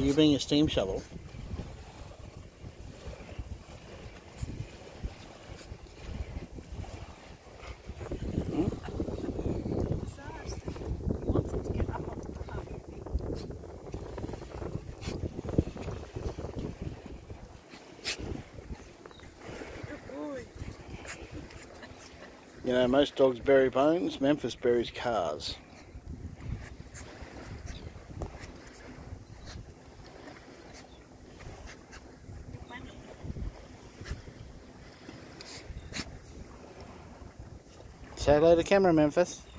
you being a steam shovel. You know, most dogs bury bones. Memphis buries cars. Say hello to the camera, Memphis.